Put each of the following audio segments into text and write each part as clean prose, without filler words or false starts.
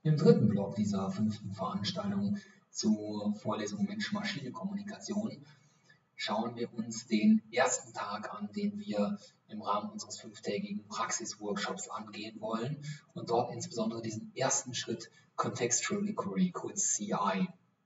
Im dritten Block dieser 5. Veranstaltung zur Vorlesung Mensch-Maschine-Kommunikation schauen wir uns den ersten Tag an, den wir im Rahmen unseres 5-tägigen Praxisworkshops angehen wollen und dort insbesondere diesen ersten Schritt Contextual Inquiry, kurz CI.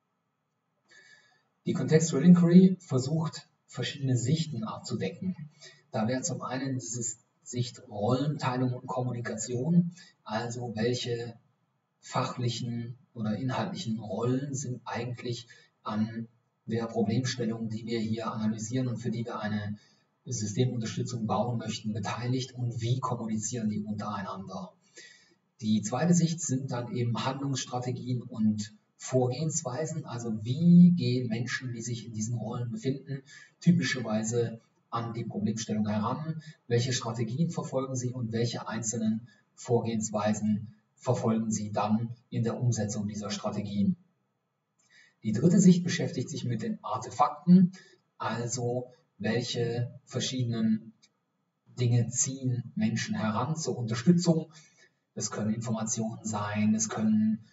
Die Contextual Inquiry versucht, verschiedene Sichten abzudecken. Da wäre zum einen diese Sicht Rollenteilung und Kommunikation, also welche fachlichen oder inhaltlichen Rollen sind eigentlich an der Problemstellung, die wir hier analysieren und für die wir eine Systemunterstützung bauen möchten, beteiligt und wie kommunizieren die untereinander. Die zweite Sicht sind dann eben Handlungsstrategien und Vorgehensweisen, also wie gehen Menschen, die sich in diesen Rollen befinden, typischerweise an die Problemstellung heran, welche Strategien verfolgen sie und welche einzelnen Vorgehensweisen verfolgen sie dann in der Umsetzung dieser Strategien. Die dritte Sicht beschäftigt sich mit den Artefakten, also welche verschiedenen Dinge ziehen Menschen heran zur Unterstützung. Es können Informationen sein, es können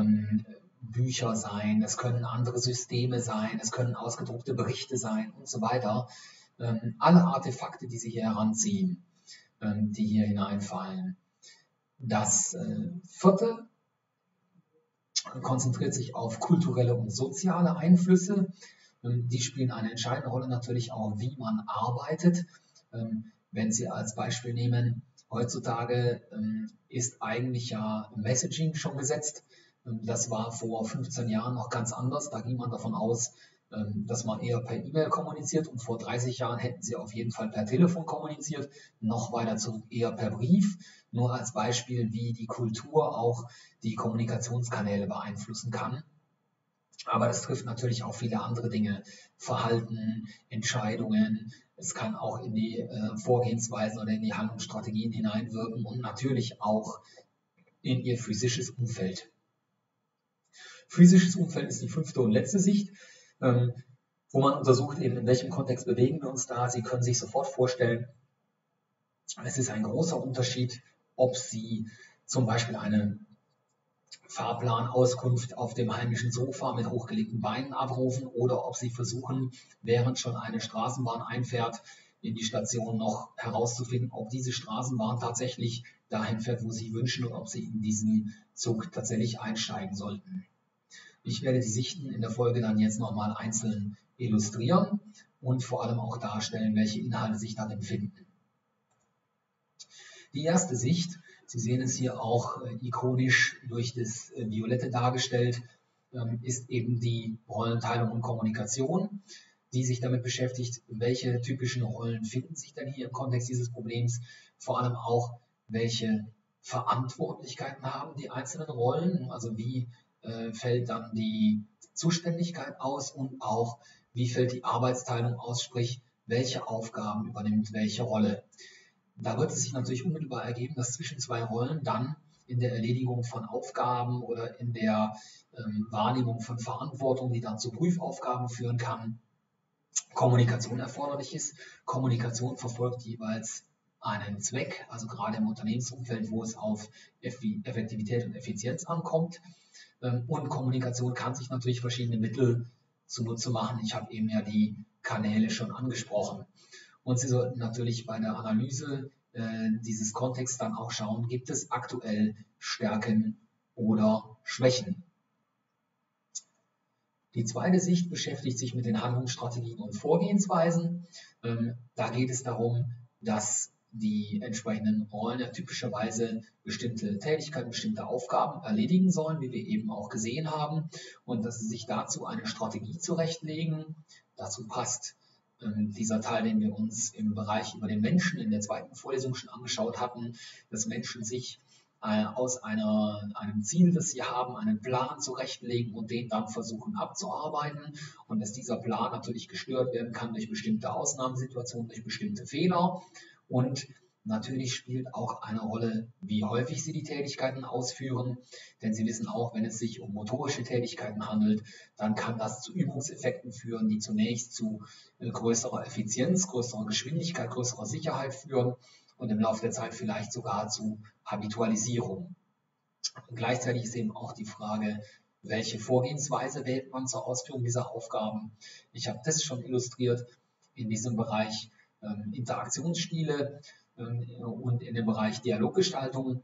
Bücher sein, es können andere Systeme sein, es können ausgedruckte Berichte sein und so weiter. Alle Artefakte, die sie hier heranziehen, die hier hineinfallen. Das vierte konzentriert sich auf kulturelle und soziale Einflüsse. Die spielen eine entscheidende Rolle natürlich auch, wie man arbeitet. Wenn Sie als Beispiel nehmen, heutzutage ist eigentlich ja Messaging schon gesetzt. Das war vor 15 Jahren noch ganz anders. Da ging man davon aus, dass man eher per E-Mail kommuniziert und vor 30 Jahren hätten sie auf jeden Fall per Telefon kommuniziert, noch weiter zurück eher per Brief. Nur als Beispiel, wie die Kultur auch die Kommunikationskanäle beeinflussen kann. Aber das trifft natürlich auch viele andere Dinge, Verhalten, Entscheidungen. Es kann auch in die Vorgehensweisen oder in die Handlungsstrategien hineinwirken und natürlich auch in ihr physisches Umfeld. Physisches Umfeld ist die 5. und letzte Sicht, wo man untersucht, eben in welchem Kontext bewegen wir uns da. Sie können sich sofort vorstellen, es ist ein großer Unterschied, ob Sie zum Beispiel eine Fahrplanauskunft auf dem heimischen Sofa mit hochgelegten Beinen abrufen oder ob Sie versuchen, während schon eine Straßenbahn einfährt, in die Station noch herauszufinden, ob diese Straßenbahn tatsächlich dahin fährt, wo Sie wünschen und ob Sie in diesen Zug tatsächlich einsteigen sollten. Ich werde die Sichten in der Folge dann jetzt nochmal einzeln illustrieren und vor allem auch darstellen, welche Inhalte sich darin finden. Die erste Sicht, Sie sehen es hier auch ikonisch durch das Violette dargestellt, ist eben die Rollenteilung und Kommunikation, die sich damit beschäftigt, welche typischen Rollen finden sich denn hier im Kontext dieses Problems, vor allem auch, welche Verantwortlichkeiten haben die einzelnen Rollen, also wie fällt dann die Zuständigkeit aus und auch, wie fällt die Arbeitsteilung aus, sprich, welche Aufgaben übernimmt welche Rolle. Da wird es sich natürlich unmittelbar ergeben, dass zwischen zwei Rollen dann in der Erledigung von Aufgaben oder in der Wahrnehmung von Verantwortung, die dann zu Prüfaufgaben führen kann, Kommunikation erforderlich ist. Kommunikation verfolgt jeweils einen Zweck, also gerade im Unternehmensumfeld, wo es auf Effektivität und Effizienz ankommt. Und Kommunikation kann sich natürlich verschiedene Mittel zunutze machen. Ich habe eben ja die Kanäle schon angesprochen. Und Sie sollten natürlich bei der Analyse dieses Kontexts dann auch schauen, gibt es aktuell Stärken oder Schwächen. Die zweite Sicht beschäftigt sich mit den Handlungsstrategien und Vorgehensweisen. Da geht es darum, dass die entsprechenden Rollen ja typischerweise bestimmte Tätigkeiten, bestimmte Aufgaben erledigen sollen, wie wir eben auch gesehen haben, und dass sie sich dazu eine Strategie zurechtlegen. Dazu passt dieser Teil, den wir uns im Bereich über den Menschen in der 2. Vorlesung schon angeschaut hatten, dass Menschen sich aus einem Ziel, das sie haben, einen Plan zurechtlegen und den dann versuchen abzuarbeiten und dass dieser Plan natürlich gestört werden kann durch bestimmte Ausnahmesituationen, durch bestimmte Fehler. Und natürlich spielt auch eine Rolle, wie häufig Sie die Tätigkeiten ausführen, denn Sie wissen auch, wenn es sich um motorische Tätigkeiten handelt, dann kann das zu Übungseffekten führen, die zunächst zu größerer Effizienz, größerer Geschwindigkeit, größerer Sicherheit führen und im Laufe der Zeit vielleicht sogar zu Habitualisierung. Gleichzeitig ist eben auch die Frage, welche Vorgehensweise wählt man zur Ausführung dieser Aufgaben. Ich habe das schon illustriert in diesem Bereich Interaktionsstile und in dem Bereich Dialoggestaltung.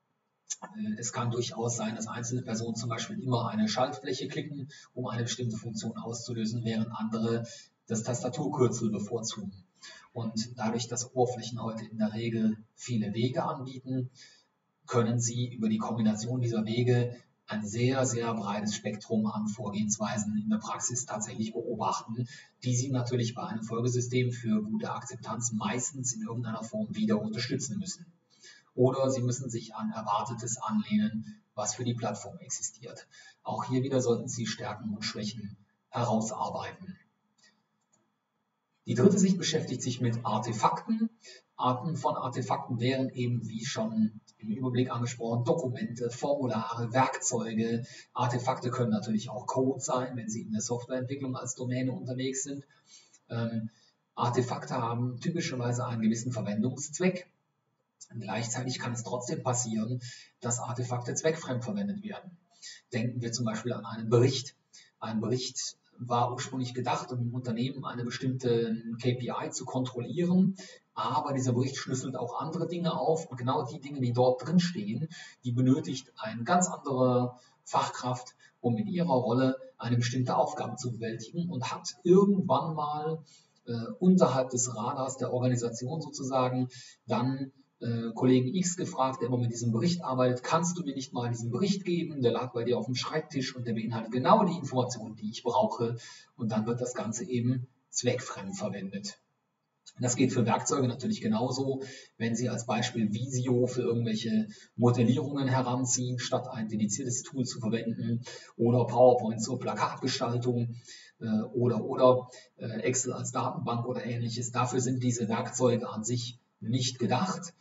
Es kann durchaus sein, dass einzelne Personen zum Beispiel immer eine Schaltfläche klicken, um eine bestimmte Funktion auszulösen, während andere das Tastaturkürzel bevorzugen. Und dadurch, dass Oberflächen heute in der Regel viele Wege anbieten, können Sie über die Kombination dieser Wege ein sehr, sehr breites Spektrum an Vorgehensweisen in der Praxis tatsächlich beobachten, die Sie natürlich bei einem Folgesystem für gute Akzeptanz meistens in irgendeiner Form wieder unterstützen müssen. Oder Sie müssen sich an Erwartetes anlehnen, was für die Plattform existiert. Auch hier wieder sollten Sie Stärken und Schwächen herausarbeiten. Die dritte Sicht beschäftigt sich mit Artefakten. Arten von Artefakten wären eben, wie schon im Überblick angesprochen, Dokumente, Formulare, Werkzeuge. Artefakte können natürlich auch Code sein, wenn Sie in der Softwareentwicklung als Domäne unterwegs sind. Artefakte haben typischerweise einen gewissen Verwendungszweck. Gleichzeitig kann es trotzdem passieren, dass Artefakte zweckfremd verwendet werden. Denken wir zum Beispiel an einen Bericht. Ein Bericht war ursprünglich gedacht, um im Unternehmen eine bestimmte KPI zu kontrollieren, aber dieser Bericht schlüsselt auch andere Dinge auf und genau die Dinge, die dort drin stehen, die benötigt eine ganz andere Fachkraft, um in ihrer Rolle eine bestimmte Aufgabe zu bewältigen und hat irgendwann mal unterhalb des Radars der Organisation sozusagen dann Kollegen X gefragt, der immer mit diesem Bericht arbeitet, kannst du mir nicht mal diesen Bericht geben? Der lag bei dir auf dem Schreibtisch und der beinhaltet genau die Informationen, die ich brauche. Und dann wird das Ganze eben zweckfremd verwendet. Das geht für Werkzeuge natürlich genauso. Wenn Sie als Beispiel Visio für irgendwelche Modellierungen heranziehen, statt ein dediziertes Tool zu verwenden, oder PowerPoint zur Plakatgestaltung oder Excel als Datenbank oder ähnliches. Dafür sind diese Werkzeuge an sich nicht gedacht.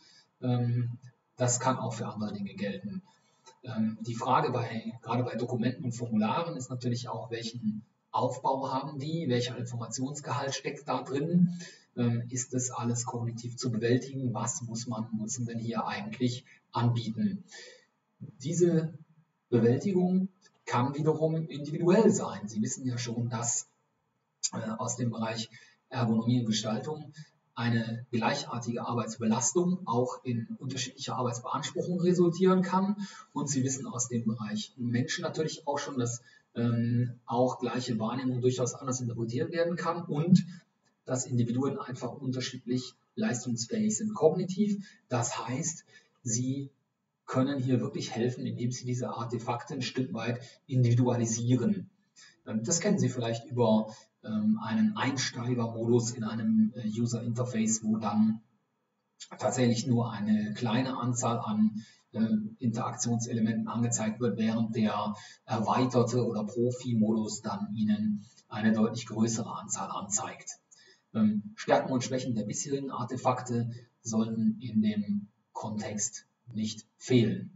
Das kann auch für andere Dinge gelten. Die Frage gerade bei Dokumenten und Formularen ist natürlich auch, welchen Aufbau haben die, welcher Informationsgehalt steckt da drin, ist das alles kognitiv zu bewältigen, was muss man Nutzenden hier eigentlich anbieten. Diese Bewältigung kann wiederum individuell sein. Sie wissen ja schon, dass aus dem Bereich Ergonomie und Gestaltung eine gleichartige Arbeitsbelastung auch in unterschiedlicher Arbeitsbeanspruchung resultieren kann. Und Sie wissen aus dem Bereich Menschen natürlich auch schon, dass auch gleiche Wahrnehmung durchaus anders interpretiert werden kann und dass Individuen einfach unterschiedlich leistungsfähig sind kognitiv. Das heißt, Sie können hier wirklich helfen, indem Sie diese Artefakte ein Stück weit individualisieren. Das kennen Sie vielleicht über einen Einsteigermodus in einem User Interface, wo dann tatsächlich nur eine kleine Anzahl an Interaktionselementen angezeigt wird, während der erweiterte oder Profi-Modus dann Ihnen eine deutlich größere Anzahl anzeigt. Stärken und Schwächen der bisherigen Artefakte sollten in dem Kontext nicht fehlen.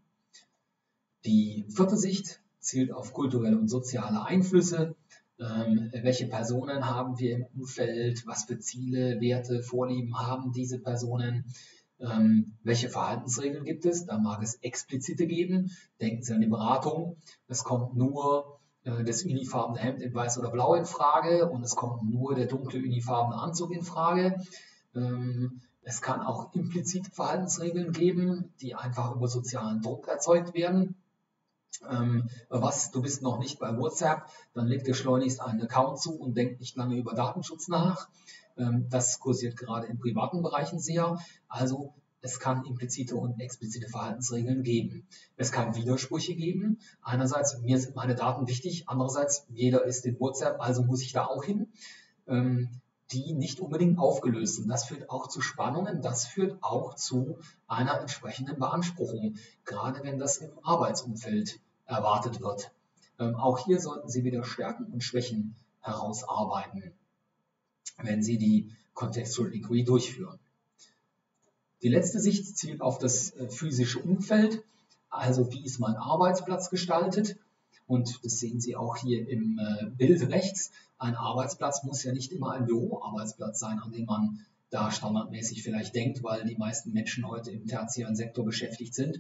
Die vierte Sicht zielt auf kulturelle und soziale Einflüsse. Welche Personen haben wir im Umfeld? Was für Ziele, Werte, Vorlieben haben diese Personen? Welche Verhaltensregeln gibt es? Da mag es explizite geben. Denken Sie an die Beratung. Es kommt nur das unifarbene Hemd in weiß oder blau in Frage und es kommt nur der dunkle unifarbene Anzug in Frage. Es kann auch implizite Verhaltensregeln geben, die einfach über sozialen Druck erzeugt werden. Du bist noch nicht bei WhatsApp, dann leg dir schleunigst einen Account zu und denk nicht lange über Datenschutz nach. Das kursiert gerade in privaten Bereichen sehr. Also es kann implizite und explizite Verhaltensregeln geben. Es kann Widersprüche geben. Einerseits, mir sind meine Daten wichtig, andererseits, jeder ist in WhatsApp, also muss ich da auch hin. Die nicht unbedingt aufgelöst sind. Das führt auch zu Spannungen, das führt auch zu einer entsprechenden Beanspruchung, gerade wenn das im Arbeitsumfeld erwartet wird. Auch hier sollten Sie wieder Stärken und Schwächen herausarbeiten, wenn Sie die Contextual Inquiry durchführen. Die letzte Sicht zielt auf das physische Umfeld, also wie ist mein Arbeitsplatz gestaltet. Und das sehen Sie auch hier im Bild rechts. Ein Arbeitsplatz muss ja nicht immer ein Büroarbeitsplatz sein, an dem man da standardmäßig vielleicht denkt, weil die meisten Menschen heute im tertiären Sektor beschäftigt sind.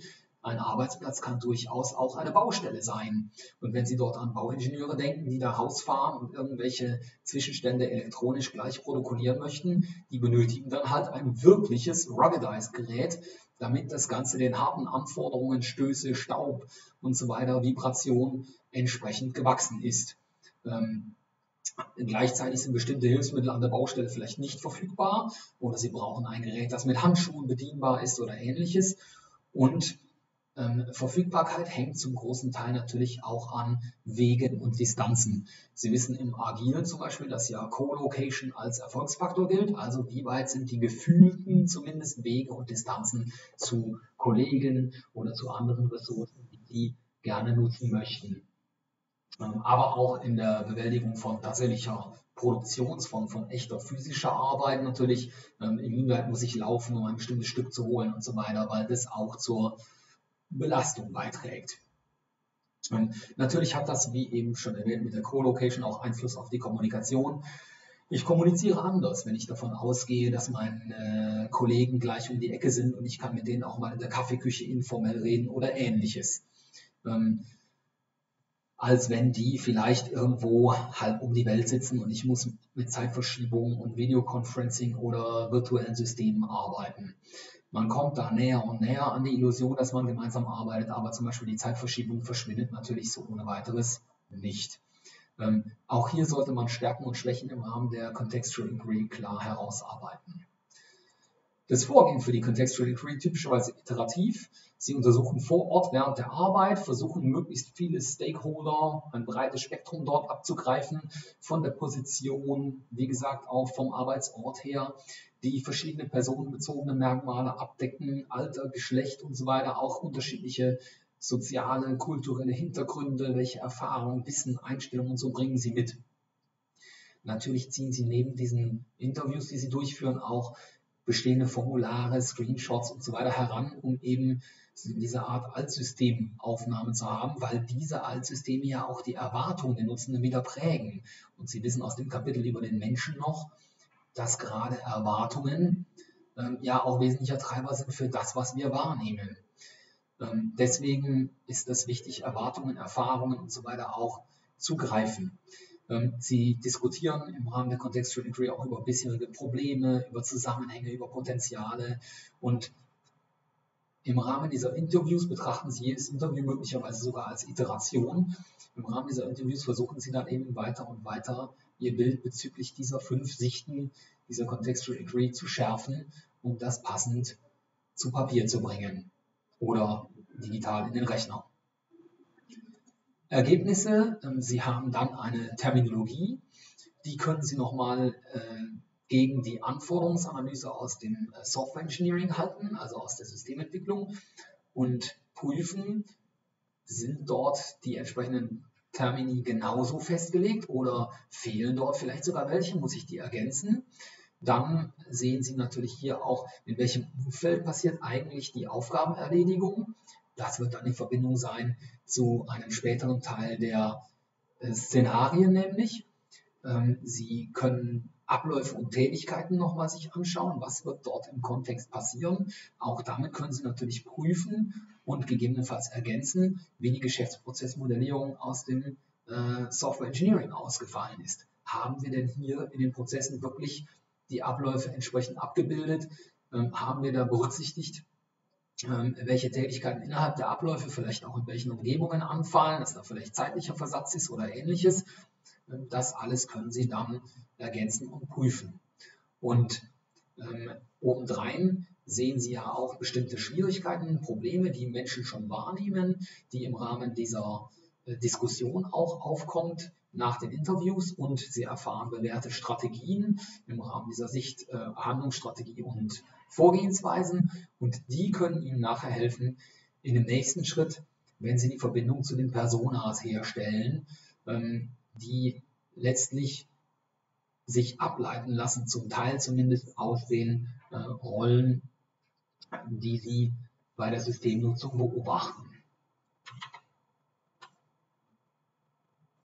ein Arbeitsplatz kann durchaus auch eine Baustelle sein. Und wenn Sie dort an Bauingenieure denken, die da rausfahren und irgendwelche Zwischenstände elektronisch gleich protokollieren möchten, die benötigen dann halt ein wirkliches Ruggedized-Gerät, damit das Ganze den harten Anforderungen, Stöße, Staub und so weiter, Vibration entsprechend gewachsen ist. Gleichzeitig sind bestimmte Hilfsmittel an der Baustelle vielleicht nicht verfügbar oder Sie brauchen ein Gerät, das mit Handschuhen bedienbar ist oder ähnliches. Und Verfügbarkeit hängt zum großen Teil natürlich auch an Wegen und Distanzen. Sie wissen im Agilen zum Beispiel, dass ja Co-Location als Erfolgsfaktor gilt, also wie weit sind die gefühlten zumindest Wege und Distanzen zu Kollegen oder zu anderen Ressourcen, die Sie gerne nutzen möchten. Aber auch in der Bewältigung von tatsächlicher von echter physischer Arbeit natürlich, inwieweit muss ich laufen, um ein bestimmtes Stück zu holen und so weiter, weil das auch zur Belastung beiträgt. Natürlich hat das, wie eben schon erwähnt, mit der Co-Location auch Einfluss auf die Kommunikation. Ich kommuniziere anders, wenn ich davon ausgehe, dass meine Kollegen gleich um die Ecke sind und ich kann mit denen auch mal in der Kaffeeküche informell reden oder ähnliches. Als wenn die vielleicht irgendwo halb um die Welt sitzen und ich muss mit Zeitverschiebung und Videoconferencing oder virtuellen Systemen arbeiten. Man kommt da näher und näher an die Illusion, dass man gemeinsam arbeitet, aber zum Beispiel die Zeitverschiebung verschwindet natürlich so ohne weiteres nicht. Auch hier sollte man Stärken und Schwächen im Rahmen der Contextual Inquiry klar herausarbeiten. Das Vorgehen für die Contextual Inquiry typischerweise iterativ. Sie untersuchen vor Ort während der Arbeit, versuchen möglichst viele Stakeholder, ein breites Spektrum dort abzugreifen, von der Position, wie gesagt, auch vom Arbeitsort her, die verschiedene personenbezogene Merkmale abdecken, Alter, Geschlecht und so weiter, auch unterschiedliche soziale, kulturelle Hintergründe, welche Erfahrungen, Wissen, Einstellungen und so bringen sie mit. Natürlich ziehen sie neben diesen Interviews, die sie durchführen, auch bestehende Formulare, Screenshots und so weiter heran, um eben diese Art Altsystemaufnahme zu haben, weil diese Altsysteme ja auch die Erwartungen der Nutzenden wieder prägen. Und Sie wissen aus dem Kapitel über den Menschen noch, dass gerade Erwartungen ja auch wesentlicher Treiber sind für das, was wir wahrnehmen. Deswegen ist es wichtig, Erwartungen, Erfahrungen und so weiter auch zu greifen. Sie diskutieren im Rahmen der Contextual Inquiry auch über bisherige Probleme, über Zusammenhänge, über Potenziale und im Rahmen dieser Interviews betrachten Sie jedes Interview möglicherweise sogar als Iteration. Im Rahmen dieser Interviews versuchen Sie dann eben weiter und weiter Ihr Bild bezüglich dieser 5 Sichten, dieser Contextual Inquiry zu schärfen und das passend zu Papier zu bringen oder digital in den Rechner. Ergebnisse, Sie haben dann eine Terminologie, die können Sie nochmal gegen die Anforderungsanalyse aus dem Software Engineering halten, also aus der Systementwicklung und prüfen, sind dort die entsprechenden Termini genauso festgelegt oder fehlen dort vielleicht sogar welche, muss ich die ergänzen. Dann sehen Sie natürlich hier auch, in welchem Umfeld passiert eigentlich die Aufgabenerledigung. Das wird dann in Verbindung sein zu einem späteren Teil der Szenarien nämlich. Sie können Abläufe und Tätigkeiten nochmal sich anschauen, was wird dort im Kontext passieren. Auch damit können Sie natürlich prüfen und gegebenenfalls ergänzen, wie die Geschäftsprozessmodellierung aus dem Software Engineering ausgefallen ist. Haben wir denn hier in den Prozessen wirklich die Abläufe entsprechend abgebildet? Haben wir da berücksichtigt, welche Tätigkeiten innerhalb der Abläufe vielleicht auch in welchen Umgebungen anfallen, dass da vielleicht zeitlicher Versatz ist oder ähnliches. Das alles können Sie dann ergänzen und prüfen. Und obendrein sehen Sie ja auch bestimmte Schwierigkeiten, Probleme, die Menschen schon wahrnehmen, die im Rahmen dieser Diskussion auch aufkommt nach den Interviews und Sie erfahren bewährte Strategien im Rahmen dieser Sicht, Handlungsstrategie und Vorgehensweisen und die können Ihnen nachher helfen in dem nächsten Schritt, wenn Sie die Verbindung zu den Personas herstellen, die letztlich sich ableiten lassen, zum Teil zumindest aus den Rollen, die Sie bei der Systemnutzung beobachten.